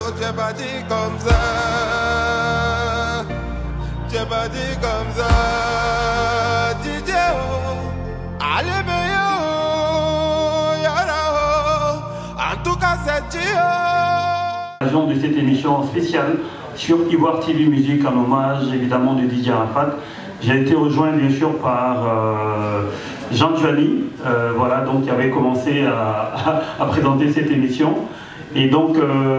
T'es pas dit comme ça, t'es pas dit comme ça, DJ allez bien, en tout cas c'est Dio. De cette émission spéciale sur Ivoire TV Musique en hommage évidemment de DJ Arafat. J'ai été rejoint bien sûr par Jean Duani, voilà, donc qui avait commencé à présenter cette émission. Et donc,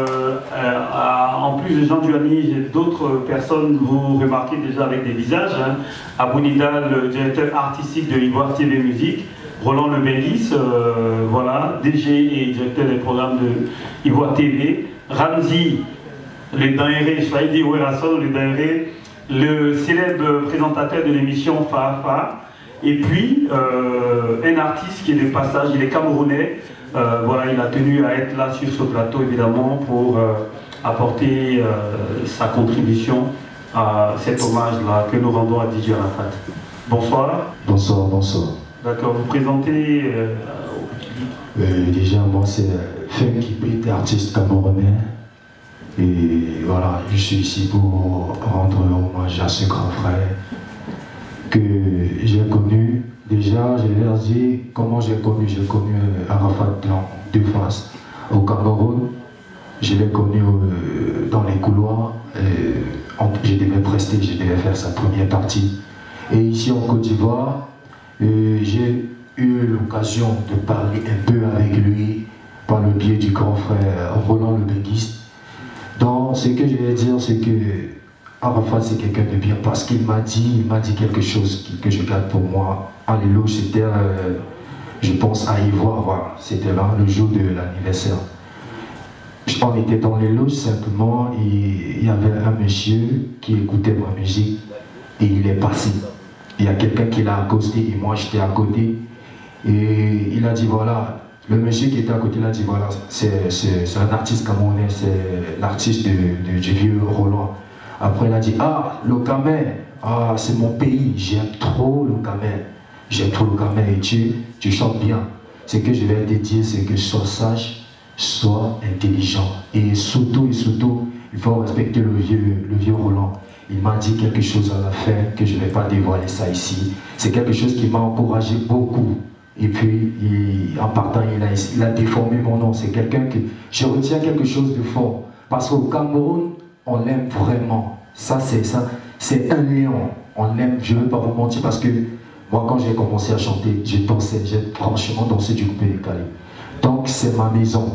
en plus de Jean Duani, j'ai d'autres personnes, vous remarquez déjà avec des visages. Hein. Abou Nida, le directeur artistique de Ivoire TV Musique. Roland Lebellis, voilà, DG et directeur des programmes de Ivoire TV. Ramzi, le Daéré, Shahidi Ouerasson, le Daéré, le célèbre présentateur de l'émission Fafa. Et puis, un artiste qui est de passage, il est camerounais. Voilà, il a tenu à être là sur ce plateau évidemment pour apporter sa contribution à cet hommage-là que nous rendons à DJ Arafat. Bonsoir. Bonsoir, bonsoir. D'accord, vous présentez déjà, moi c'est Funky Beat, artiste camerounais. Et voilà, je suis ici pour rendre hommage à ce grand frère que j'ai connu. Déjà, je vais leur dire comment j'ai connu Arafat dans deux phases. Au Cameroun, je l'ai connu dans les couloirs. Je devais prester, je devais faire sa première partie. Et ici en Côte d'Ivoire, j'ai eu l'occasion de parler un peu avec lui par le biais du grand frère Roland Lebellis. Donc, ce que je vais dire, c'est que Arafat, c'est quelqu'un de bien parce qu'il m'a dit quelque chose que je garde pour moi. À l'éloge, c'était, je pense, à Ivoire, voilà. C'était là, le jour de l'anniversaire. On était dans l'éloge simplement, et il y avait un monsieur qui écoutait ma musique et il est passé. Il y a quelqu'un qui l'a accosté et moi j'étais à côté. Et il a dit voilà, le monsieur qui était à côté, il a dit voilà, c'est un artiste camerounais, c'est l'artiste du vieux Roland. Après il a dit ah, le Camer, ah, c'est mon pays, j'aime trop le Camer. J'aime trop le Camer et tu chantes bien. Ce que je vais te dire, c'est que sois sage, sois intelligent. Et surtout, il faut respecter le vieux Roland. Il m'a dit quelque chose à la fin que je ne vais pas dévoiler ça ici. C'est quelque chose qui m'a encouragé beaucoup. Et puis, en partant, il a déformé mon nom. C'est quelqu'un que je retiens quelque chose de fort. Parce qu'au Cameroun, on l'aime vraiment. Ça, c'est un lion. On l'aime, je ne vais pas vous mentir, parce que moi, quand j'ai commencé à chanter, j'ai franchement dansé du coupé décalé. Donc, c'est ma maison.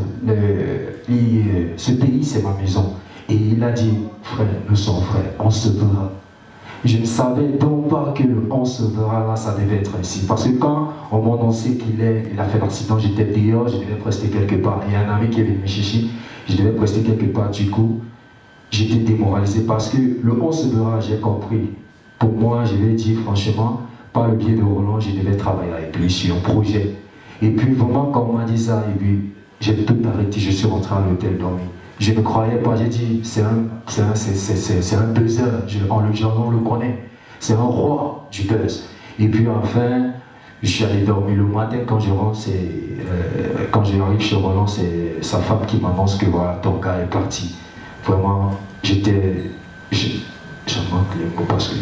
Ce pays, c'est ma maison. Et il a dit, frère, nous sommes frères, on se verra. Je ne savais donc pas que on se verra là, ça devait être ainsi. Parce que quand on m'a annoncé qu'il a fait l'accident, j'étais dehors, je devais prester quelque part. Il y a un ami qui est venu me chercher, je devais prester quelque part. Du coup, j'étais démoralisé parce que le on se verra, j'ai compris. Pour moi, je vais dire franchement, par le biais de Roland, je devais travailler avec lui sur un projet. Et puis vraiment, quand on m'a dit ça, et puis j'ai tout arrêté, je suis rentré à l'hôtel dormir. Je ne croyais pas, j'ai dit, c'est un buzzer, on le connaît, c'est un roi du buzz. Et puis enfin, je suis allé dormir le matin, quand je rentre, quand j'arrive chez Roland, c'est sa femme qui m'annonce que voilà, ton gars est parti. Vraiment, j'en manque les mots parce que...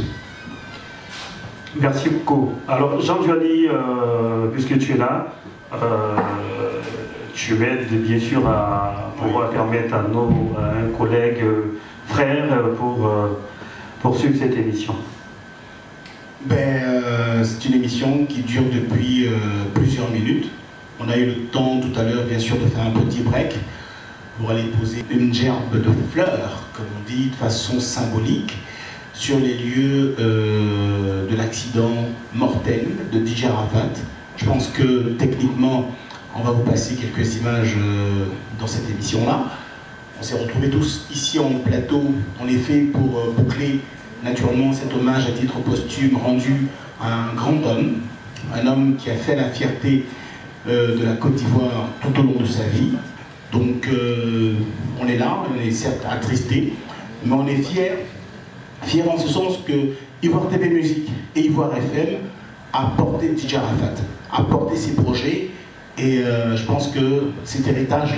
Merci beaucoup. Alors, Jean Duani, puisque tu es là, tu m'aides bien sûr à pouvoir permettre à un collègue, frère, pour suivre cette émission. C'est une émission qui dure depuis plusieurs minutes. On a eu le temps tout à l'heure, bien sûr, de faire un petit break pour aller poser une gerbe de fleurs, comme on dit, de façon symbolique, sur les lieux de l'accident mortel de DJ Arafat. Je pense que techniquement, on va vous passer quelques images dans cette émission-là. On s'est retrouvés tous ici en plateau, en effet, pour boucler naturellement cet hommage à titre posthume rendu à un grand homme, un homme qui a fait la fierté de la Côte d'Ivoire tout au long de sa vie. Donc on est là, on est certes attristé, mais on est fiers en ce sens que Ivoire TV Musique et Ivoire FM a porté DJ Arafat, a porté ses projets, et je pense que cet héritage-là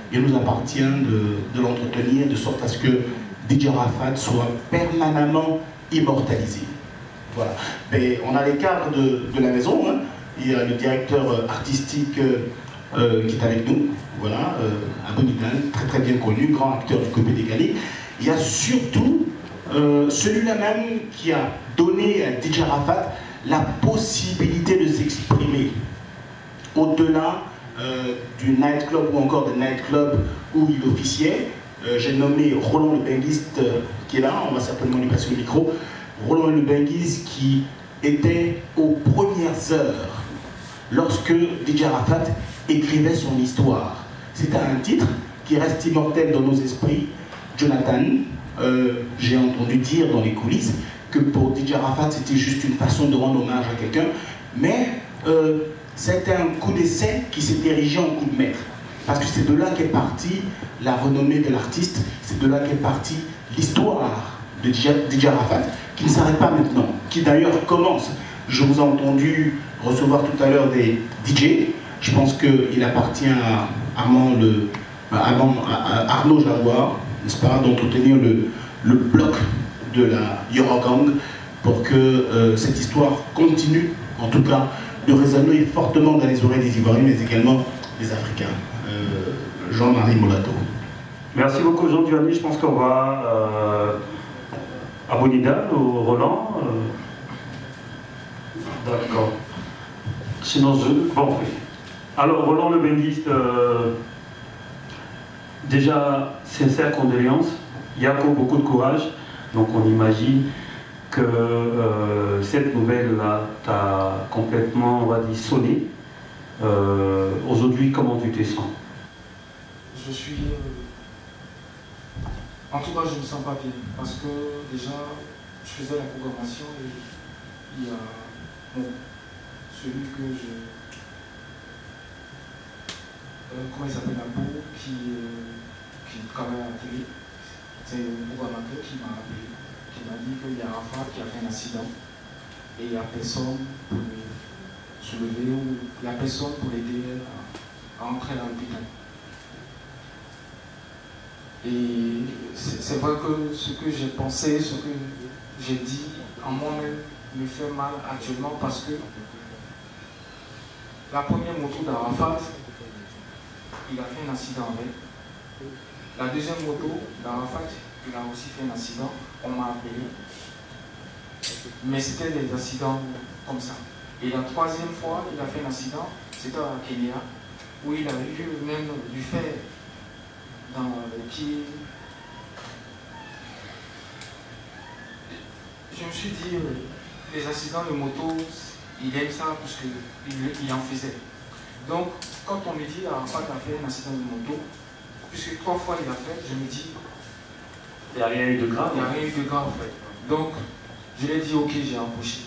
il nous appartient de l'entretenir de sorte à ce que DJ Arafat soit permanemment immortalisé. Voilà. Mais on a les cadres de la maison, hein. Il y a le directeur artistique qui est avec nous, voilà, Abonidan, très très bien connu, grand acteur du Copé décalé. Il y a surtout celui-là même qui a donné à DJ Arafat la possibilité de s'exprimer au-delà du nightclub ou encore de nightclub où il officiait. J'ai nommé Roland le Benguiste qui est là, on va certainement lui passer le micro. Roland le Benguiste qui était aux premières heures lorsque DJ Arafat écrivait son histoire. C'était un titre qui reste immortel dans nos esprits. Jonathan, j'ai entendu dire dans les coulisses que pour DJ Arafat c'était juste une façon de rendre hommage à quelqu'un, mais c'était un coup d'essai qui s'est érigé en coup de maître. Parce que c'est de là qu'est partie la renommée de l'artiste, c'est de là qu'est partie l'histoire de DJ Arafat, qui ne s'arrête pas maintenant, qui d'ailleurs commence. Je vous ai entendu recevoir tout à l'heure des DJ, je pense qu'il appartient à Arnaud Jaguar, n'est-ce pas, d'entretenir le bloc de la Eurogang pour que cette histoire continue, en tout cas, de résonner fortement dans les oreilles des Ivoiriens, mais également des Africains. Jean-Marie Molato. Merci beaucoup Jean-Duany. Je pense qu'on va à Bonida ou Roland. D'accord. Sinon je... Bon, oui. Alors Roland le Benguiste, déjà sincère condoléances. Yako, beaucoup de courage. Donc on imagine que cette nouvelle-là t'a complètement, on va dire, sonné. Aujourd'hui, comment tu te sens? Je suis... En tout cas, je ne me sens pas bien. Parce que déjà, je faisais la programmation et il y a celui que je... comment il s'appelle, Abou, qui travaille à la télé. C'est le programmateur qui m'a appelé, qui m'a dit qu'il y a Arafat qui a fait un accident et il n'y a personne pour le soulever ou il n'y a personne pour l'aider à entrer dans l'hôpital. Et c'est vrai que ce que j'ai pensé, ce que j'ai dit en moi-même me fait mal actuellement parce que la première moto d'Arafat, il a fait un accident avec. La deuxième moto d'Arafat, il a aussi fait un accident, on m'a appelé. Mais c'était des accidents comme ça. Et la troisième fois, il a fait un accident, c'était à Kenya, où il a eu même du fer dans le pied. Je me suis dit, les accidents de moto, il aime ça parce qu'il en faisait. Donc, quand on me dit Arafat a fait un accident de moto, puisque 3 fois il a fait, je me dis, il n'y a rien eu de grave. Il n'y a rien eu de grave en fait. Donc, je lui ai dit, ok, j'ai embauché.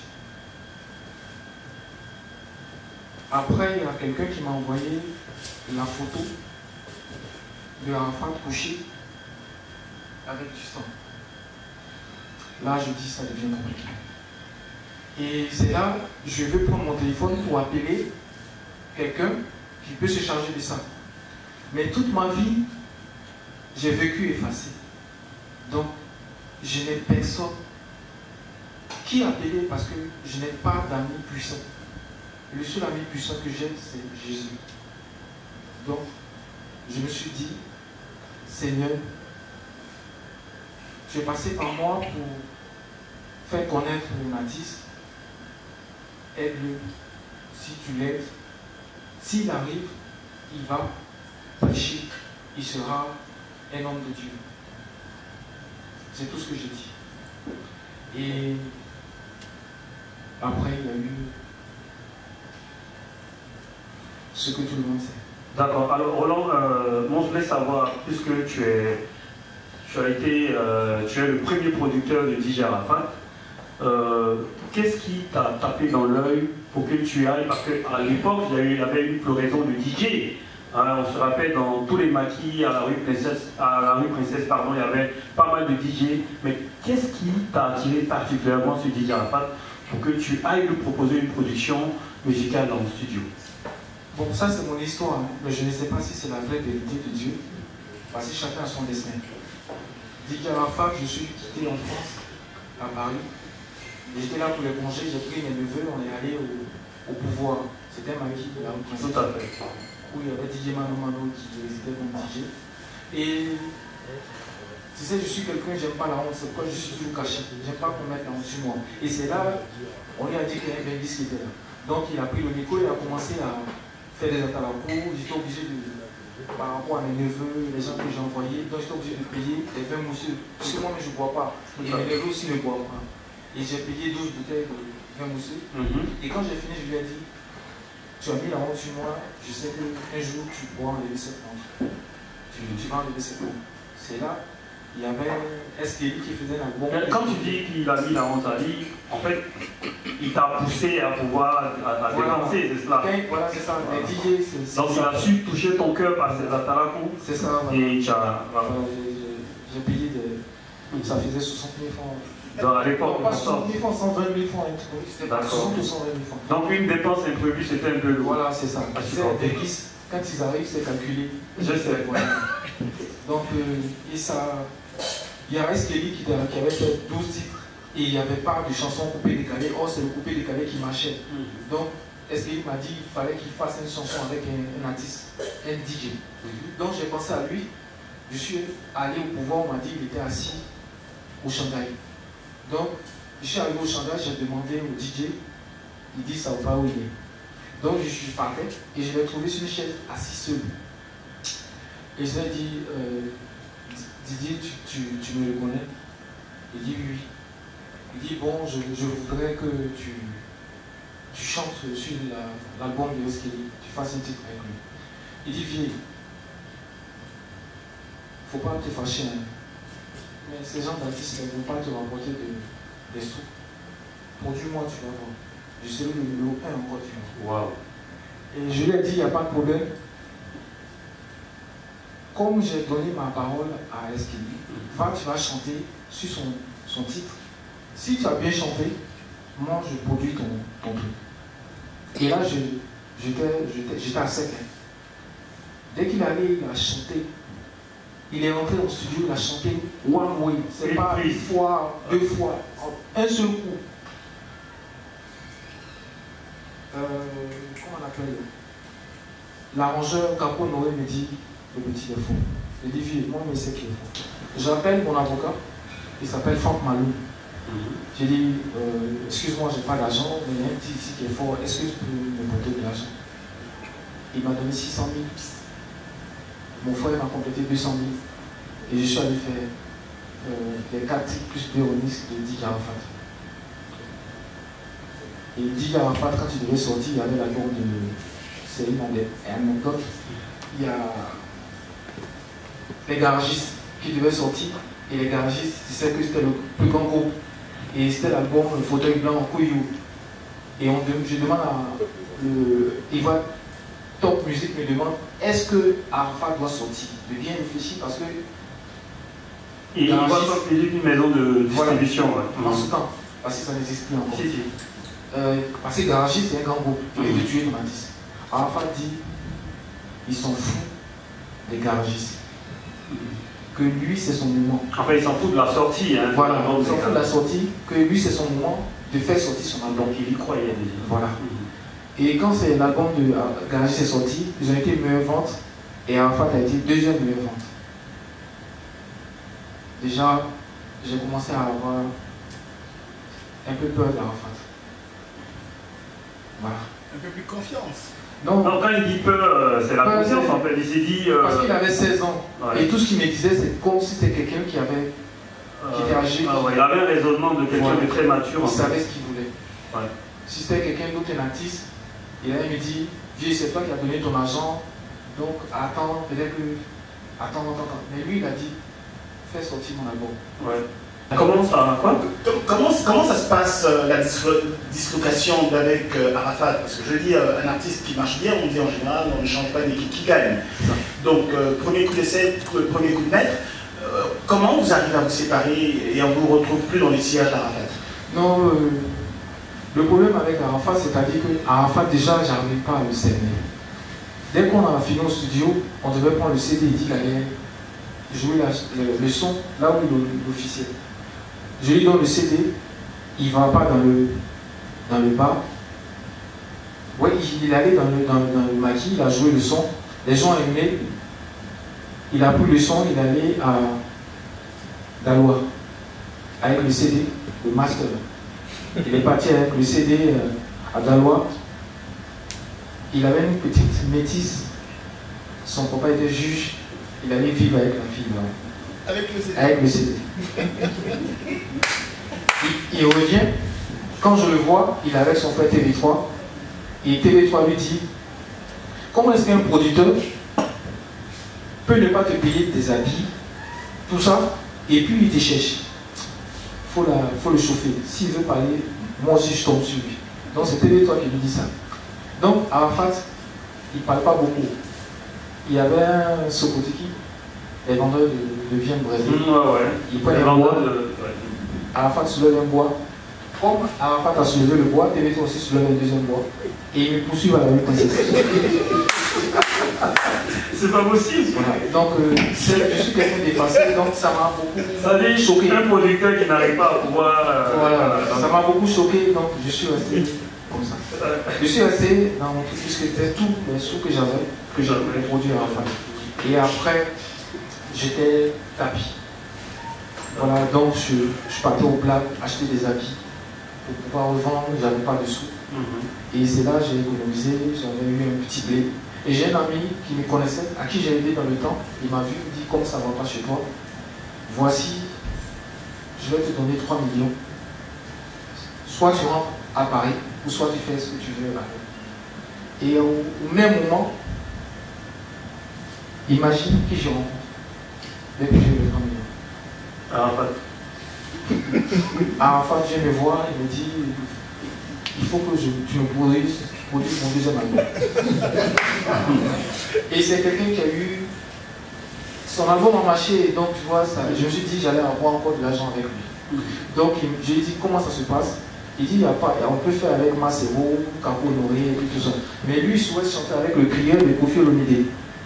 Après, il y a quelqu'un qui m'a envoyé la photo de Arafat couché avec du sang. Là, je dis, ça devient compliqué. Et c'est là, je vais prendre mon téléphone pour appeler quelqu'un qui peut se charger de ça. Mais toute ma vie, j'ai vécu effacé. Donc, je n'ai personne qui appeler parce que je n'ai pas d'amis puissants. Le seul ami puissant que j'ai, c'est Jésus. Donc, je me suis dit, Seigneur, tu es passé par moi pour faire connaître le Matisse. Aide-le. Si tu l'aides, s'il arrive, il va prêcher. Il sera un homme de Dieu. C'est tout ce que j'ai dit. Et après, il y a eu ce que tout le monde sait. D'accord. Alors, Roland, moi je voulais savoir, puisque tu es le premier producteur de DJ Arafat, qu'est-ce qui t'a tapé dans l'œil pour que tu ailles? Parce qu'à l'époque, il y avait une floraison de DJ. On se rappelle, dans tous les maquis à la rue Princesse, il y avait pas mal de DJ. Mais qu'est-ce qui t'a attiré particulièrement sur DJ Arafat pour que tu ailles lui proposer une production musicale dans le studio? Bon, ça c'est mon histoire, hein, mais je ne sais pas si c'est la vraie vérité de Dieu, parce que chacun a son destin. Didier Arafat, je suis quitté en France, à Paris. J'étais là pour les congés, j'ai pris mes neveux, on est allé au pouvoir. C'était Macky, la représentation. Tout à fait. Où il y avait DJ Mano Mano qui résidait comme DJ. Et tu sais, je suis quelqu'un, j'aime pas la honte, c'est pourquoi je suis toujours caché. J'aime pas qu'on mette la honte sur moi. Et c'est là, on lui a dit qu'il y avait un Bendis qui était là. Donc il a pris le micro, il a commencé à faire des attaques à la cour. J'étais obligé de, par rapport à mes neveux, les gens que j'ai envoyés, donc j'étais obligé de payer des vins mousseux. Parce que moi, je ne bois pas. Et mes neveux aussi ne boivent pas. Et j'ai payé 12 bouteilles de vin mousseux. Et quand j'ai fini, je lui ai dit, tu as mis la honte sur moi, je sais qu'un jour tu pourras enlever cette honte. Tu vas enlever cette honte. C'est là, il y avait SKI qui faisait la bombe. Quand tu dis qu'il a mis la honte à lui, en fait, il t'a poussé à pouvoir dénoncer, c'est cela. Voilà, c'est ça. Les DJ, c'est donc il a su toucher ton cœur par ses atarakou. C'est ça. Voilà. Et tu as. Voilà, j'ai payé des. Ça faisait 60 000 francs. À l'époque, pas 60 000 francs, 120 000 francs. C'était pas 60 ou 120 000 francs. Donc une dépense imprévue, c'était un peu lourd. Voilà, c'est ça. Des listes, quand ils arrivent, c'est calculé. Je sais. Voilà. Donc, il y a SKI qui avait fait 12 titres et il n'y avait pas de chanson coupé-décalé. Or, c'est le coupé-décalé qui marchait. Donc, SKI m'a dit qu'il fallait qu'il fasse une chanson avec un artiste, un DJ. Donc, j'ai pensé à lui. Je suis allé au pouvoir, on m'a dit qu'il était assis au chandail. Donc, je suis arrivé au chandail, j'ai demandé au DJ, il dit ça va pas où il est. Donc, je suis parti et je l'ai trouvé sur une chaise assis seul. Et je lui ai dit, Didier, tu me le connais? Il dit oui. Il dit bon, je voudrais que tu chantes sur l'album de SKI, tu fasses un titre avec lui. Il dit viens, faut pas te fâcher, hein. Mais ces gens d'artistes ne vont pas te rapporter des sous. Produis-moi, tu vas voir. Je serai le numéro 1 encore, tu vois. Wow. Et je lui ai dit, il n'y a pas de problème. Comme j'ai donné ma parole à SKI, tu vas chanter sur son titre. Si tu as bien chanté, moi je produis ton truc. Et là, j'étais à sec. Hein. Dès qu'il est allé, il a chanté. Il est rentré au studio, il a chanté one way. C'est pas une fois, deux fois, un seul coup. Comment on appelle? L'arrangeur Capo Noé me dit le petit défaut. Il dit vieux, moi je sais qu'il est faux. J'appelle mon avocat, il s'appelle Franck Malou. J'ai dit excuse-moi, j'ai pas d'argent, mais il y a un petit ici qui est fort, est-ce que tu peux me porter de l'argent? Il m'a donné 600 000. Mon frère m'a complété 200 000. Et je suis allé faire les 4 titres plus 2 remixes de Didier Arafat. Et Didier Arafat, quand il devait sortir, il y avait l'album de. C'est une anecdote. Il y a les garagistes qui devaient sortir. Et les garagistes, tu sais que c'était le plus grand groupe. Et c'était l'album Le Fauteuil Blanc Couillou. Et je demande à Ivoire Top Music me demande est-ce que Arafat doit sortir? De bien réfléchir parce que. Et il voit Top Music une maison de distribution. Voilà. En ce temps, parce que ça n'existe plus encore. Si. Parce que Garagiste c'est un grand groupe, il veut tuer ton artiste. Arafat dit ils s'en foutent des garagistes. Que lui c'est son moment. Enfin, il s'en fout de la sortie. Hein, voilà, il s'en fout de la sortie, que lui c'est son moment de faire sortir son album. Donc il y croyait déjà. Voilà. Et quand c'est l'album de Garagiste est sorti, ils ont été meilleures ventes et Arafat a été deuxième meilleure vente. Déjà, j'ai commencé à avoir un peu peur d'Arafat. Voilà. Un peu plus confiance. Non, quand il dit peur, c'est la confiance en fait. Il s'est dit. Parce qu'il avait 16 ans. Ouais. Et tout ce qu'il me disait, c'est comme si c'était quelqu'un qui était âgé. Ouais, il avait un raisonnement de quelqu'un de très mature. Il savait ce qu'il voulait. Ouais. Si c'était quelqu'un d'autre, un artiste, et là il me dit, vieux, c'est toi qui as donné ton argent, donc attends, peut-être que. Attends. Mais lui, il a dit, fais sortir mon album. Ouais. Comment ça se passe la dislocation avec Arafat? Parce que je dis, un artiste qui marche bien, on dit en général, on ne change pas d'équipe qui gagne. Donc, premier coup d'essai, premier coup de maître. Comment vous arrivez à vous séparer et on ne vous retrouve plus dans les sillages d'Arafat? Non, le problème avec Arafat, c'est-à-dire que Arafat, déjà, j'arrive pas à le cerner. Dès qu'on a fini au studio, on devait prendre le CD, il dit qu'il allait jouer le son là où l'officiel. Je lui donne le CD, il ne va pas dans le bar. Oui, il allait dans le maquis, il a joué le son, les gens aimaient. Il a pris le son, il allait à Daloa avec le CD, le master. Il est parti avec le CD à Daloa. Il avait une petite métisse. Son papa était juge. Il allait vivre avec la fille. Avec le CD. Avec le CD. Il revient. Quand je le vois, il est avec son frère TV3. Et TV3 lui dit, comment est-ce qu'un producteur peut ne pas te payer tes habits, tout ça, et puis il te cherche. Faut le chauffer. S'il veut parler, moi aussi je tombe sur lui. Donc c'est TV3 qui lui dit ça. Donc Arafat, il ne parle pas beaucoup. Il y avait un Sokotiki, les vendeurs de viande brésil. Il prenait un bois. Arafat soulève un bois. Comme Arafat a soulevé le bois, TV3 aussi soulève un deuxième bois. Et il me poursuit à la rue princesse. C'est pas possible. Voilà. Donc je suis quelqu'un dépassé, donc ça m'a beaucoup choqué. Un producteur qui n'arrive pas à pouvoir... voilà, ça m'a beaucoup choqué, donc je suis resté comme ça. Je suis resté dans mon truc, puisque c'était tous les sous que j'avais produit à la fin. Et après, j'étais tapis. Voilà, donc je partais au blague, acheter des habits pour pouvoir revendre, j'avais pas de sous. Et c'est là que j'ai économisé, j'avais eu un petit blé. Et j'ai un ami qui me connaissait, à qui j'ai aidé dans le temps, il m'a vu, il me dit comme ça ne va pas chez toi, voici, je vais te donner 3 millions. Soit tu rentres à Paris, ou soit tu fais ce que tu veux avec. Et au même moment, imagine qui je rencontre. Dès que j'ai les 3 millions. Arafat. Arafat vient me voir, il me dit, il faut que tu me produises mon deuxième album. Et c'est quelqu'un qui a eu... Son album a marché, donc tu vois, ça, je me suis dit j'allais avoir encore de l'argent avec lui. Donc je lui ai dit comment ça se passe. Il dit, il y a pas, on peut faire avec Macero, Capo Honoré et tout ça. Mais lui, il souhaite chanter avec le crieur de Kofi Olomide.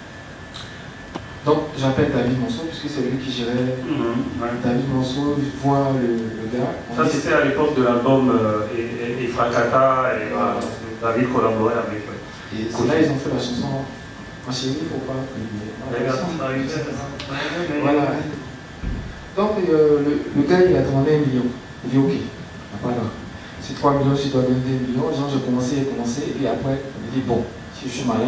Donc j'appelle David Monceau, puisque c'est lui qui gérait. David Monceau voit le gars. Ça c'était à l'époque de l'album Efrakata et voilà. David collaborait avec. Et c'est là ils ont fait la chanson Ma chérie, il ne faut pas. Voilà. Donc le gars il a demandé 1 million. Il dit ok, voilà. C'est 3 millions, je dois donner 2 millions. Genre j'ai commencé, et après il dit bon, si je suis malin.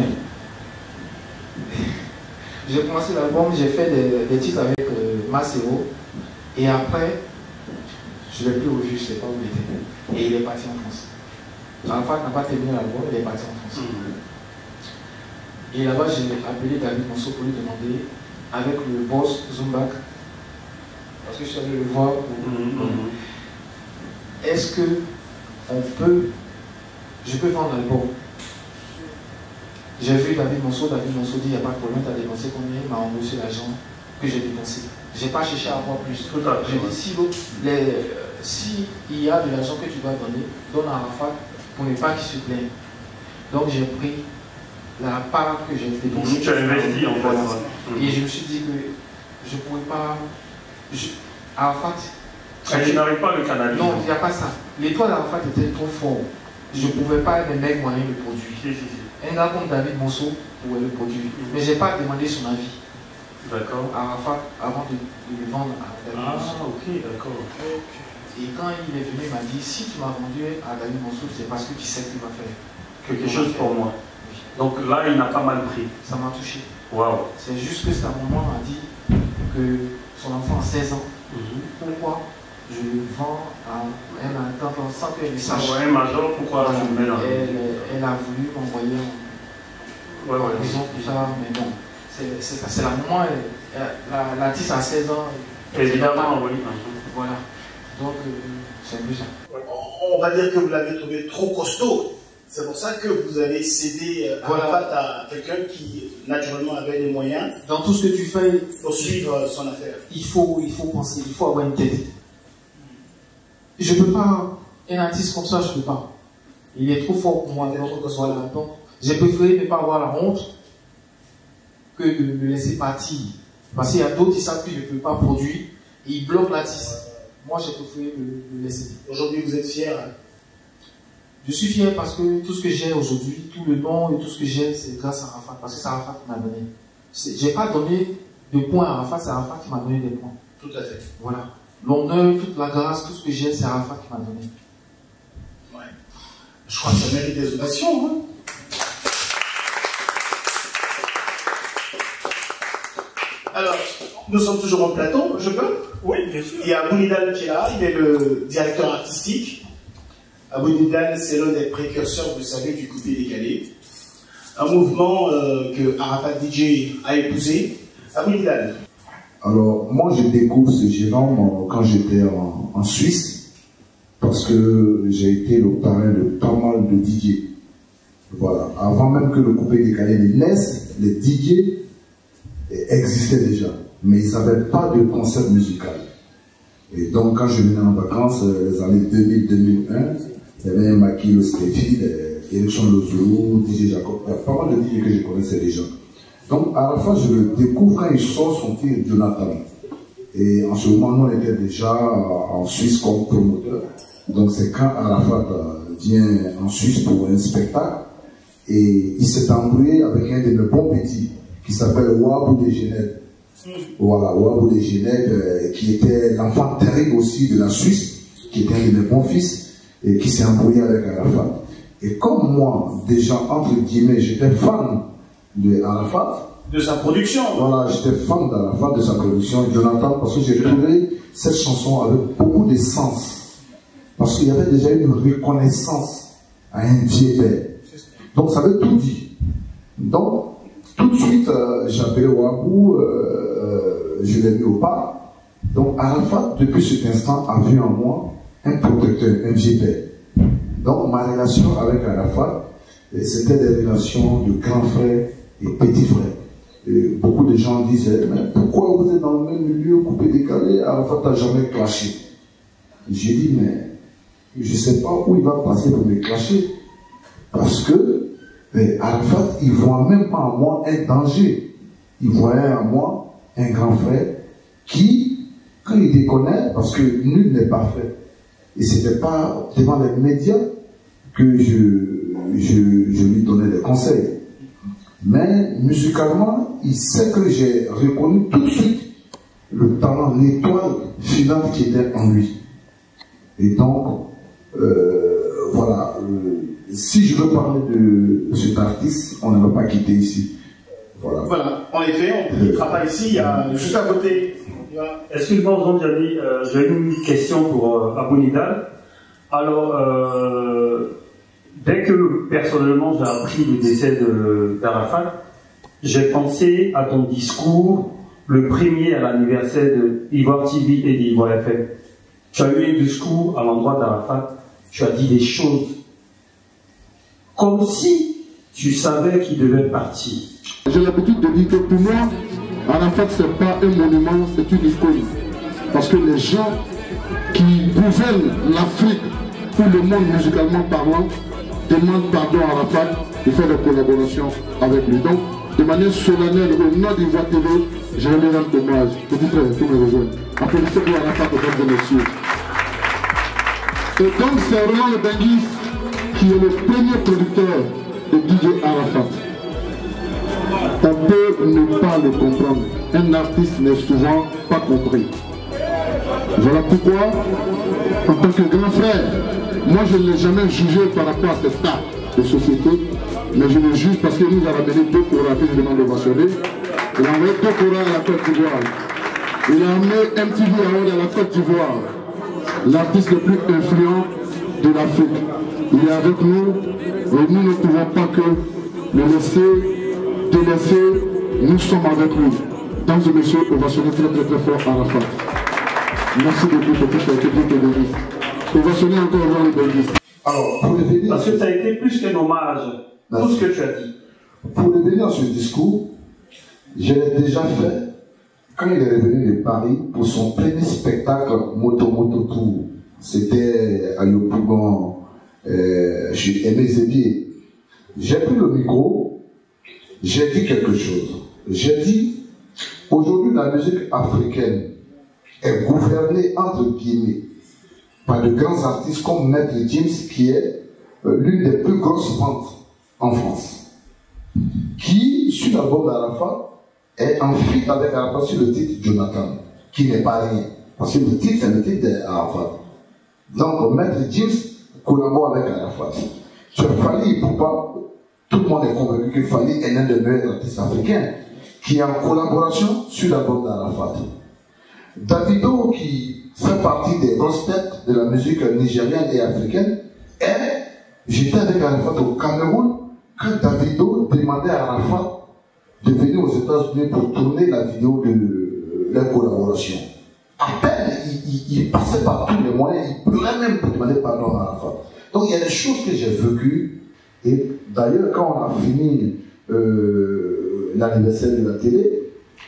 J'ai commencé l'album, j'ai fait des titres avec Macero, et après, je ne l'ai plus revu, je ne sais pas où il était. Et il est parti en France. Arafat n'a pas terminé l'album, il est parti en France. Et là-bas, j'ai appelé David Monceau pour lui demander, avec le boss Zumbak, parce que je suis allé le voir, est-ce que je peux vendre l'album? J'ai vu David Monceau dit il n'y a pas de problème, tu as dépensé combien? Il m'a remboursé l'argent que j'ai dépensé. Je n'ai pas cherché à avoir plus. J'ai dit si il y a de l'argent que tu dois donner, donne à Arafat pour ne pas qu'il se plaigne. Donc j'ai pris la part que j'ai dépensée. Tu as investi en fait. Voilà. Et je me suis dit que je ne pouvais pas. Arafat. Je n'arrive pas à le canaliser. Non, il n'y a pas ça. L'étoile d'Arafat était trop fort. Je ne pouvais pas les mecs moyens le produire. Un gars comme David Monceau pouvait le produire. Mais je n'ai pas demandé son avis. D'accord. Arafat avant de le vendre à David Monceau. Ah, ok, d'accord. Et quand il est venu, il m'a dit si tu m'as vendu à David Monceau, c'est parce que tu sais qu'il va faire quelque chose pour moi. Oui. Donc là, il n'a pas mal pris. Ça m'a touché. Waouh. C'est juste que sa maman m'a dit que son enfant a 16 ans. Pourquoi je le vends à un enfant sans que elle sache. Un major, pourquoi je le mets dans elle a voulu m'envoyer en prison, tout ça, mais bon, c'est ça, c'est la maman, l'artiste a 16 ans. Évidemment, oui. Voilà, donc c'est plus ça. On va dire que vous l'avez trouvé trop costaud. C'est pour ça que vous avez cédé à quelqu'un qui, naturellement, avait les moyens. Dans tout ce que tu fais, pour suivre son affaire. Il faut penser, il faut avoir une tête. Je ne peux pas, un artiste comme ça, je ne peux pas. Il est trop fort pour moi. Voilà. Donc, j'ai préféré ne pas avoir la honte que de le laisser partir. Parce qu'il y a d'autres qui savent qu'il ne peut pas produire et ils bloquent l'artiste. Moi, j'ai préféré le laisser. Aujourd'hui, vous êtes fier, hein? Je suis fier parce que tout ce que j'ai aujourd'hui, tout le nom et tout ce que j'ai, c'est grâce à Arafat. Parce que c'est Arafat qui m'a donné. Je n'ai pas donné de points à Arafat, c'est Arafat qui m'a donné des points. Tout à fait. Voilà. L'honneur, toute la grâce, tout ce que j'ai, c'est Arafat qui m'a donné. Ouais. Je crois que ça mérite des ovations, hein? Alors, nous sommes toujours en plateau, je peux? Oui, bien sûr. Il y a Abou Nidal qui est là, il est le directeur artistique. Abou Nidal, c'est l'un des précurseurs, vous savez, du coupé décalé. Un mouvement que Arafat DJ a épousé. Abou Nidal. Alors, moi, je découvre ce génome quand j'étais en Suisse, parce que j'ai été le parrain de pas mal de DJ. Voilà. Avant même que le coupé décalé ne naisse, les DJ existaient déjà, mais ils n'avaient pas de concept musical. Et donc, quand je venais en vacances, les années 2000-2001, il y avait Maki Steffi, Erickson Lozou, DJ Jacob, il y a pas mal de DJ que je connaissais déjà. Donc, à la fin, je le découvre quand il sort son titre Jonathan. Et en ce moment, nous, on était déjà en Suisse comme promoteur. Donc, c'est quand Arafat vient en Suisse pour un spectacle. Et il s'est embrouillé avec un de mes bons petits qui s'appelle Ouabou de Genève. Voilà, Ouabou de Genève, qui était l'enfant terrible aussi de la Suisse, qui était un de mes bons fils, et qui s'est embrouillé avec Arafat. Et comme moi, déjà, entre guillemets, j'étais fan de Arafat, de sa production. Voilà, j'étais fan d'Arafat, de sa production, Jonathan, parce que j'ai trouvé cette chanson avec beaucoup de sens. Parce qu'il y avait déjà une reconnaissance à un Dieu père. Donc ça veut tout dire. Donc, tout de suite, j'ai appelé Ouabou, je l'ai mis au pas. Donc Arafat, depuis cet instant, a vu en moi un protecteur, un Dieu père. Donc ma relation avec Arafat, c'était des relations de grand frère et petit frère. Et beaucoup de gens disaient, mais pourquoi vous êtes dans le même milieu, coupé décalé, Arafat n'a jamais clashé? J'ai dit, mais je ne sais pas où il va passer pour me clasher. Parce que Arafat, il ne voit même pas en moi un danger. Il voyait en moi un grand frère qui, quand il déconnait, parce que nul n'est parfait, et ce n'était pas devant les médias que je lui donnais des conseils. Mais musicalement, il sait que j'ai reconnu tout de suite le talent, l'étoile filante qui était en lui. Et donc, voilà, si je veux parler de cet artiste, on ne va pas quitter ici. Voilà. Voilà, en effet, on ne quittera pas ici, il y a juste à côté. Excuse-moi, Zandiani, j'ai une question pour Abou Nidal. Alors, dès que personnellement j'ai appris le décès d'Arafat, j'ai pensé à ton discours, le premier à l'anniversaire de Ivoire TV et d'Ivoire FM. Tu as eu un discours à l'endroit d'Arafat, tu as dit des choses comme si tu savais qu'il devait partir. J'ai l'habitude de dire que pour moi, Arafat, ce n'est pas un monument, c'est une icône. Parce que les gens qui gouvernent l'Afrique ou le monde musicalement parlant demandent pardon à Arafat de faire des collaborations avec lui. Donc, de manière solennelle, au nom d'Ivoire TV, je vais lui rendre hommage. Petit frère, tout me rejoint. Applaudissez pour Arafat, mesdames et messieurs. Et donc, c'est Roland Benguis qui est le premier producteur de DJ Arafat. On peut ne pas le comprendre. Un artiste n'est souvent pas compris. Voilà pourquoi, en tant que grand frère, moi je ne l'ai jamais jugé par rapport à cet tas de société, mais je le juge parce qu'il nous a ramené 2 Corans que je demande d'ovationner. Il a envoyé 2 Corans à la Côte d'Ivoire. Il a amené MTV à la Côte d'Ivoire, l'artiste le plus influent de l'Afrique. Il est avec nous et nous ne pouvons pas que le délaisser, nous sommes avec lui. Mesdames et messieurs, ovationnez très très très fort Arafat. Merci beaucoup petit frère, que Dieu te bénisse. Ovationnez encore Roland Benguis. Alors, pour revenir... Parce que ça a été plus qu'un hommage, tout ce que tu as dit. Pour revenir à ce discours, je l'ai déjà fait quand il est revenu de Paris pour son premier spectacle Moto Tour. C'était à Yopougon, chez Aimé Zébier. J'ai pris le micro, j'ai dit quelque chose. j'ai dit, aujourd'hui la musique africaine est gouvernée entre guillemets par de grands artistes comme Maître Gims, qui est l'une des plus grosses ventes en France, qui, sur l'album d'Arafat, est en feat avec Arafat sur le titre Jonathan, qui n'est pas rien, parce que le titre c'est le titre d'Arafat. Donc Maître Gims collabore avec Arafat. Sur Fally Ipupa, tout le monde est convaincu que Fally est l'un des meilleurs artistes africains, qui est en collaboration sur l'album d'Arafat. Davido, qui fait partie des grosses têtes de la musique nigérienne et africaine, j'étais avec Arafat au Cameroun quand Davido demandait à Arafat de venir aux États-Unis pour tourner la vidéo de leur collaboration. À peine il passait par tous les moyens, il pleurait même pour demander pardon à Arafat. Donc il y a des choses que j'ai vécues, et d'ailleurs quand on a fini l'anniversaire de la télé,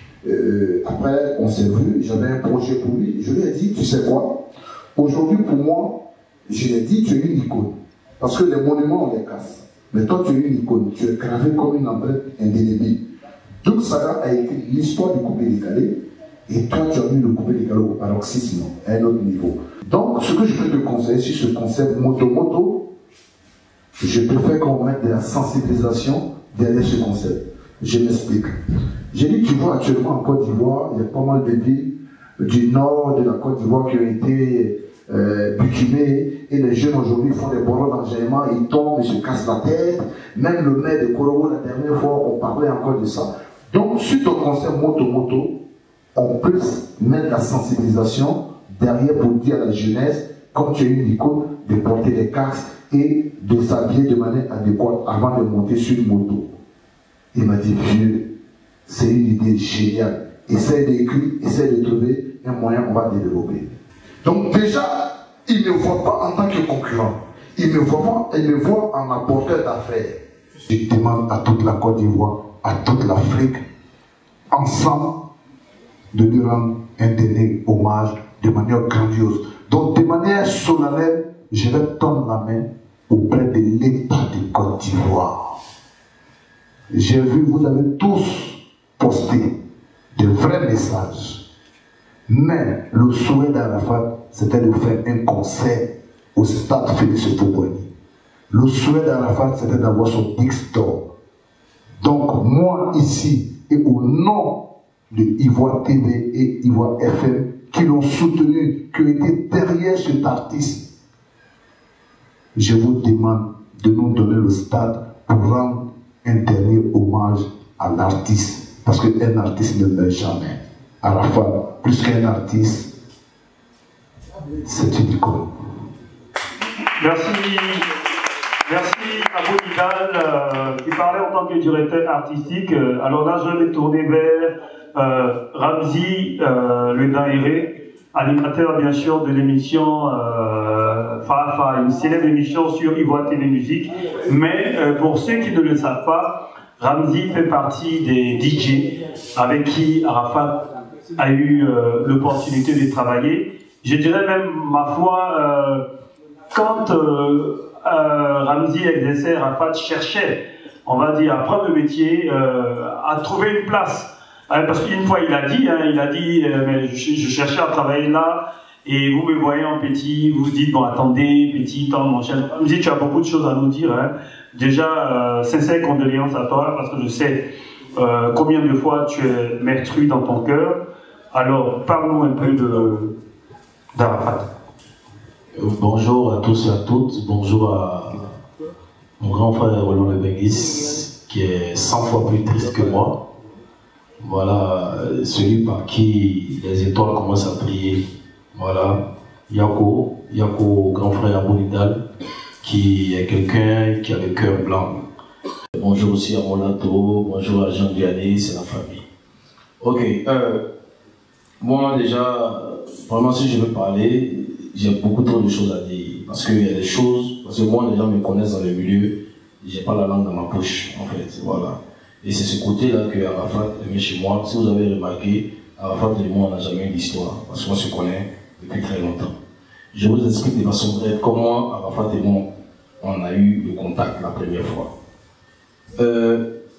après on s'est vu, j'avais un projet pour lui, je lui ai dit, tu sais quoi, aujourd'hui pour moi, je lui ai dit, tu es une icône, parce que les monuments on les casse, mais toi tu es une icône, tu es gravé comme une empreinte indélébile. Donc Saga a écrit l'histoire du coupé décalé, et toi tu as mis le coupé décalé au paroxysme, à un autre niveau. Donc ce que je peux te conseiller sur ce concept moto-moto, je préfère qu'on mette de la sensibilisation derrière ce concept. Je m'explique. J'ai dit, tu vois, actuellement en Côte d'Ivoire, il y a pas mal de villes du nord de la Côte d'Ivoire qui ont été bitumées, et les jeunes aujourd'hui font des bords d'enjaillement, ils tombent, ils se cassent la tête. Même le maire de Korogo, la dernière fois, on parlait encore de ça. Donc, suite au concept moto-moto, on peut mettre la sensibilisation derrière pour dire à la jeunesse, comme tu es une icône, de porter des casques et de s'habiller de manière adéquate avant de monter sur une moto. Il m'a dit, vieux, c'est une idée géniale. Essaye d'écrire, essaye de trouver un moyen qu'on va développer. Donc déjà, il ne me voit pas en tant que concurrent. Il me voit en apporteur d'affaires. Je demande à toute la Côte d'Ivoire, à toute l'Afrique, ensemble, de lui rendre un dernier hommage de manière grandiose. Donc de manière solennelle, je vais tendre la main auprès de l'État de Côte d'Ivoire. J'ai vu, vous avez tous posté de vrais messages. Mais le souhait d'Arafat, c'était de faire un concert au stade Félix Houphouët-Boigny. Le souhait d'Arafat, c'était d'avoir son X d'or. Donc moi, ici, et au nom de Ivoire TV et Ivoire FM, qui l'ont soutenu, qui ont été derrière cet artiste, je vous demande de nous donner le stade pour rendre un dernier hommage à l'artiste, parce qu'un artiste ne meurt jamais. Arafat, plus qu'un artiste, c'est une icône. Merci à Bounidal qui parlait en tant que directeur artistique. Alors là, je vais tourner vers Ramzi le Daïré, animateur bien sûr de l'émission Fafa, une célèbre émission sur Ivoire TV Musique. Mais pour ceux qui ne le savent pas, Ramzi fait partie des DJ avec qui Arafat a eu l'opportunité de travailler. Je dirais même, ma foi, quand Ramzi exerçait, Arafat cherchait, on va dire, à prendre le métier, à trouver une place. Parce qu'une fois il a dit, mais je cherchais à travailler là, et vous me voyez en petit, vous dites, bon attendez, petit, tant mon cher. Il me dit, tu as beaucoup de choses à nous dire. Hein. Déjà, sincère condoléances à toi, parce que je sais combien de fois tu es meurtri dans ton cœur. Alors, parle-nous un peu d'Arafat. Bonjour à tous et à toutes. Bonjour à mon grand frère Roland Lebengis, qui est 100 fois plus triste que moi. Voilà, celui par qui les étoiles commencent à briller. Voilà, Yako, grand frère Bounidal, qui est quelqu'un qui a le cœur blanc. Bonjour aussi à Molato, bonjour à Jean Diané, c'est la famille. Ok, moi déjà, vraiment si je veux parler, j'ai beaucoup trop de choses à dire. Parce qu'il y a des choses, parce que moi les gens me connaissent dans le milieu, j'ai pas la langue dans ma poche en fait, voilà. Et c'est ce côté-là que Arafat aimait chez moi. Si vous avez remarqué, Arafat et moi on n'a jamais eu d'histoire, parce qu'on se connaît depuis très longtemps. Je vous explique de façon brève comment Arafat et moi on a eu le contact la première fois.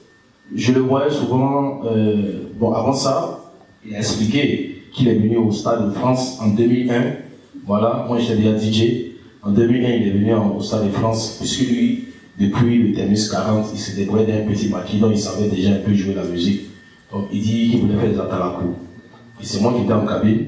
je le voyais souvent, bon, avant ça, il a expliqué qu'il est venu au Stade de France en 2001. Voilà, moi j'étais déjà DJ. En 2001, il est venu au Stade de France, puisque lui, depuis le Thermos 40, il se débrouillait d'un petit maquis, donc il savait déjà un peu jouer la musique. Donc il dit qu'il voulait faire des atalakou. Et c'est moi qui étais en cabine.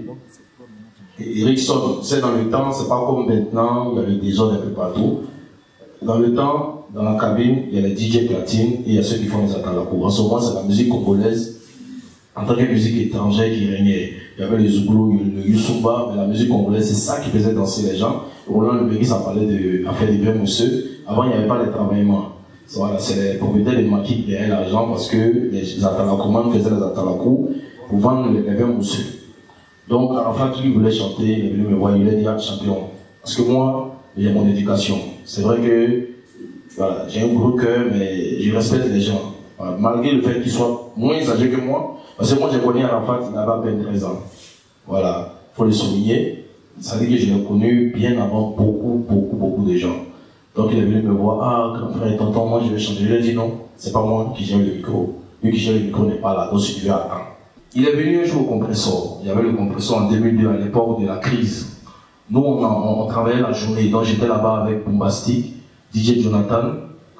Et Erickson, c'est dans le temps, c'est pas comme maintenant, il y avait des gens un peu partout. Dans le temps, dans la cabine, il y a les DJ platine et il y a ceux qui font les atalakou. En ce moment, c'est la musique congolaise en tant que musique étrangère qui régnait. Il y avait le Zouglou, le Youssoumba, mais la musique congolaise, c'est ça qui faisait danser les gens. Roland Lebegui, ça parlait d'affaires de biens mousseux. Avant, il n'y avait pas les travaillements. Voilà, c'est les propriétaires des maquis qui gagnent l'argent parce que les atalakoumans faisaient les atalakou pour vendre les biens mousseux. Donc, Arafat, lui, voulait chanter, il est venu me voir, il a dit, ah, champion. Parce que moi, il y a mon éducation. C'est vrai que, voilà, j'ai un gros cœur, mais je respecte les gens. Voilà, malgré le fait qu'ils soient moins âgés que moi, parce que moi, j'ai connu Arafat, il avait à peine 13 ans. Voilà, il faut le souligner. Ça veut dire que je l'ai connu bien avant beaucoup de gens. Donc, il est venu me voir, ah, grand frère, tonton, moi, je vais chanter. Je lui ai dit, non, c'est pas moi qui gère le micro. Lui qui gère le micro n'est pas là, donc tu devais attendre. Il est venu un jour au compressor. Il y avait le compressor en 2002, à l'époque de la crise. Nous, on travaillait la journée. Donc, j'étais là-bas avec Bombastic, DJ Jonathan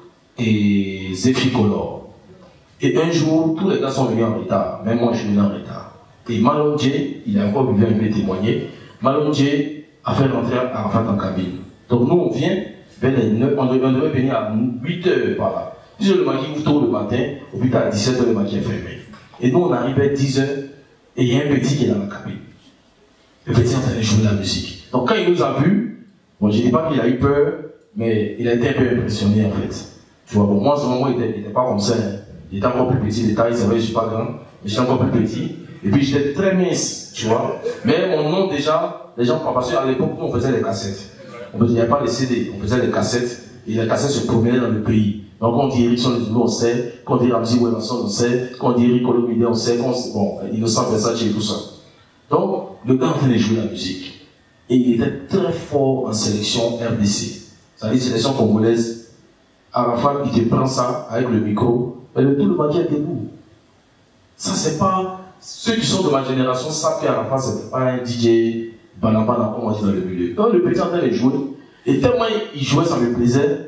et Zephy Color. Et un jour, tous les gars sont venus en retard. Même moi, je suis venu en retard. Et Malone J, il a encore voulu un peu témoigner. Malone J a fait rentrer Arafat en cabine. Donc, nous, on vient vers les 9, on devait venir à 8 h par là. Puisque le maquis ouvre tôt le matin, au plus tard à 17 h, le maquis est fermé. Et nous, on arrive à 10 h, et il y a un petit qui est dans la cabine. Le petit est en train de jouer la musique. Donc quand il nous a vus, bon, je ne dis pas qu'il a eu peur, mais il a été un peu impressionné en fait. Tu vois, bon, moi, à ce moment, il n'était pas comme ça. Hein. Il était encore plus petit, les tailles, c'est vrai, je ne suis pas grand, mais j'étais encore plus petit. Et puis j'étais très mince, tu vois. Mais mon nom, déjà, les gens croient, parce qu'à l'époque, nous, on faisait les cassettes. Il n'y avait pas les CD, on faisait les cassettes, et les cassettes se promenaient dans le pays. Donc, quand on dit Erickson les Zoulous, on sait. Quand on dit Ramzi Welanson, on sait. Quand on dit Eric Olomide, on sait. Bon, Innocent Versace et tout ça. Donc, le gars en train de jouer la musique. Et il était très fort en sélection RDC. C'est-à-dire sélection congolaise. Arafat, il te prend ça avec le micro. Et tout le maquis est debout. Ça, c'est pas. Ceux qui sont de ma génération savent qu'Arafat, c'était pas un DJ banabana, comme on dit dans le milieu. Donc, le petit en train de jouer. Et tellement il jouait, ça me plaisait.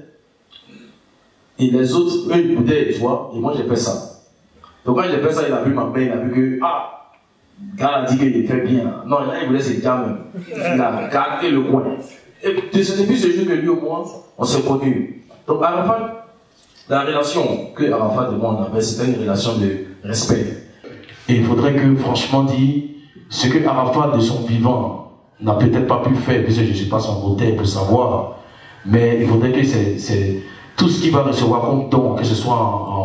Et les autres, eux, ils écoutaient, tu vois, et moi j'ai fait ça. Donc quand j'ai fait ça, il a vu ma main, il a vu que, ah, le gars a dit qu'il était bien. Non, là, il voulait se dire même. Il a gardé le coin. Et c'est depuis ce jour que lui, au moins, on s'est connus. Donc Arafat, la relation que Arafat et moi on avait, c'était une relation de respect. Et il faudrait que, franchement dit, ce que Arafat de son vivant n'a peut-être pas pu faire, puisque je ne suis pas son auteur pour savoir, mais il faudrait que c'est tout ce qu'il va recevoir comme don, que ce soit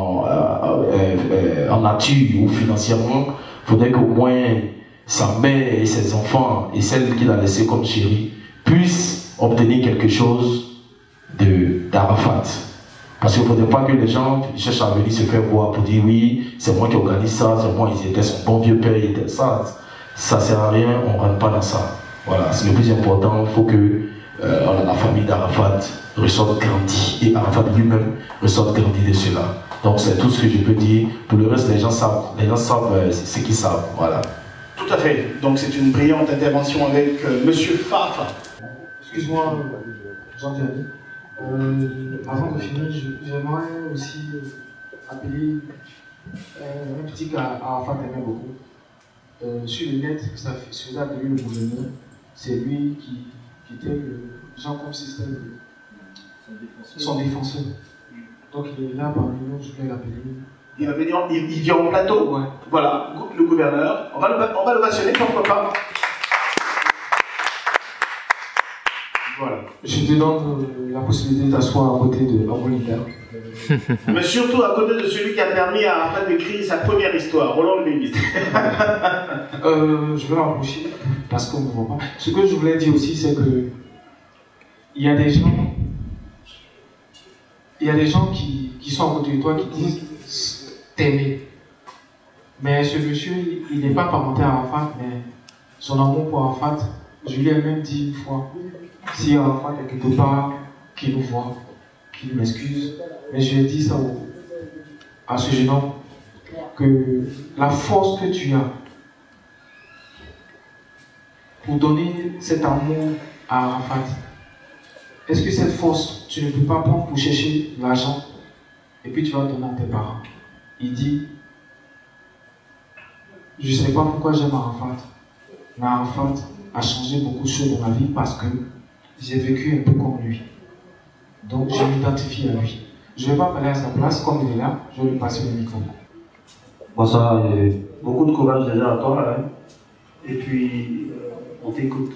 en nature ou financièrement, il faudrait qu'au moins sa mère et ses enfants et celles qu'il a laissées comme chérie puissent obtenir quelque chose d'Arafat. Parce qu'il ne faudrait pas que les gens cherchent à venir se faire voir pour dire oui, c'est moi qui organise ça, c'est moi, il était son bon vieux père, il était ça. Ça ne sert à rien, on ne rentre pas dans ça. Voilà, c'est le plus important, il faut que la famille d'Arafat ressorte grandi et Arafat lui-même ressorte grandi de cela. Donc c'est tout ce que je peux dire. Pour le reste, les gens savent ce qu'ils savent. Voilà. Tout à fait. Donc c'est une brillante intervention avec Monsieur Fafa. Excuse-moi, Jean-Diane. Avant de finir, j'aimerais aussi appeler un petit gars Arafat aimait beaucoup. Sur le net, ça faisait appeler le gouverneur. C'est lui qui était le genre comme système, son défenseur. Donc il est là parmi nous, je vais l'appeler. Il va venir, il vient en plateau. Ouais. Voilà, le gouverneur. On va l'ovationner, pourquoi pas. Voilà. Je te donne la possibilité d'asseoir à côté de Abolita. Mais surtout à côté de celui qui a permis à Arafat d'écrire sa première histoire, Roland Lebegui. Je vais m'approcher parce qu'on ne me voit pas. Ce que je voulais dire aussi, c'est que il y a des gens qui sont à côté de toi qui disent t'aimer. Mais ce monsieur, il n'est pas parenté à Arafat, mais son amour pour Arafat, je lui ai même dit une fois, si Arafat est quelque part, qu'il nous voit, qu'il m'excuse. Mais je lui ai dit ça à ce jeune homme, que la force que tu as pour donner cet amour à Arafat, est-ce que cette force, tu ne peux pas prendre pour chercher l'argent et puis tu vas donner à tes parents? Il dit, je ne sais pas pourquoi j'aime Arafat, mais Arafat a changé beaucoup de choses dans ma vie parce que j'ai vécu un peu comme lui. Donc je m'identifie à lui. Je ne vais pas parler à sa place, comme il est là, je vais lui passer le micro. Bonsoir, beaucoup de courage déjà à toi, hein. Et puis on t'écoute.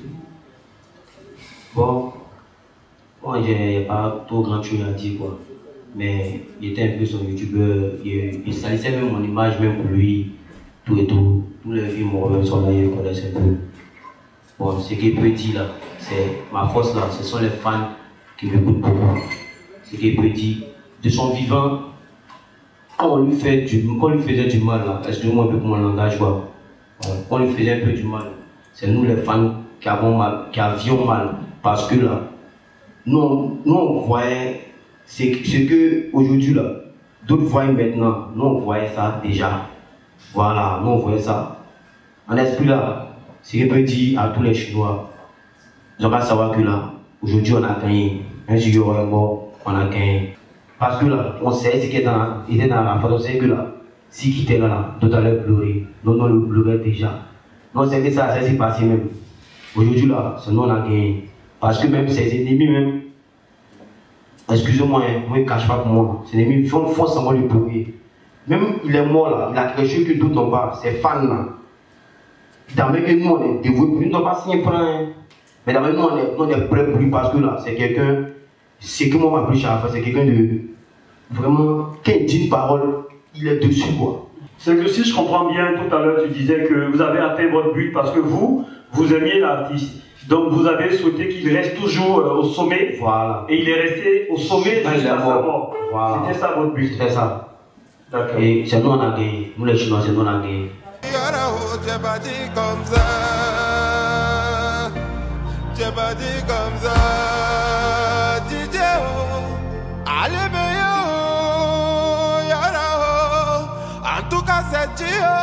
Bon, il n'y a pas trop grand chose à dire, quoi. Mais il était un peu son youtubeur, il salissait même mon image, même pour lui, tout et tout. Tous les films sont là, ils connaissent un peu. Bon, ce qu'il peut dire là, c'est ma force là, ce sont les fans qui m'écoutent beaucoup. Ce qu'il peut dire, de son vivant, quand on lui faisait du mal là, excusez-moi un peu pour mon langage, quoi. Quand on lui faisait un peu du mal, c'est nous les fans qui avions mal, parce que là, nous on voyait ce que aujourd'hui là, d'autres voient maintenant, nous on voyait ça déjà. Voilà, nous on voyait ça. En esprit là, ce qu'il peut dire à tous les Chinois, ils doivent savoir que là, aujourd'hui on a gagné. Même si il y aurait un mort, on a gagné. Parce que là, on sait ce qui était dans la façon, on sait que là, si qui était là, d'autres allaient pleurer. Nous on le pleurait déjà. Non, c'est que ça s'est passé même. Aujourd'hui là, c'est nous on a gagné. Parce que même ses ennemis même, excusez-moi, moi je ne cache pas pour moi, ses ennemis font semblant de pleurer. Même il est mort là, il a quelque chose que d'autres n'ont pas, ses fans là. Dans même que nous on est dévoués, nous n'avons pas signé franc, hein. Mais dans même nous on est prêts pour lui parce que là, c'est quelqu'un, c'est que moi m'appelle Charafa, c'est quelqu'un de vraiment, quand il dit une parole, il est dessus quoi. C'est que si je comprends bien, tout à l'heure tu disais que vous avez atteint votre but parce que vous aimiez l'artiste. Donc vous avez souhaité qu'il reste toujours au sommet. Voilà. Et il est resté au sommet jusqu'à sa mort. Voilà. C'était ça votre but. C'était ça. D'accord. Et c'est nous on a gagné. Nous les Chinois, c'est nous on a gagné. J'ai pas dit comme ça. J'ai pas dit comme ça. DJ allez, mais yo, en tout cas c'est Dieu.